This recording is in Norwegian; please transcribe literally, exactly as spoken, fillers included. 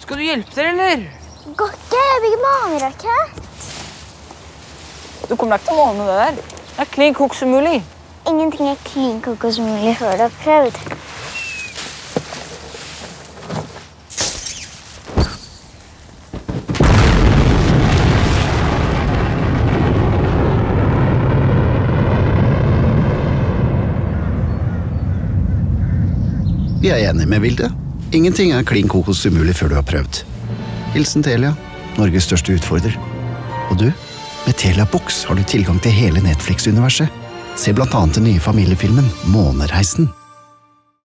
Skal du hjelpe til, eller? Går ikke, jeg bygger månerakett. Du kommer deg ikke til å måne det der. Det er klin koks umulig. Ingenting er klin kokos umulig før du har prøvd. Vi er enige med Vilde. Ingenting er klin kokos umulig før du har prøvd. Hilsen Telia, Norges største utfordrer. Og du, med Telia Box har du tilgang til hele Netflix-universet. Se blant annet den nye familiefilmen Månereisen.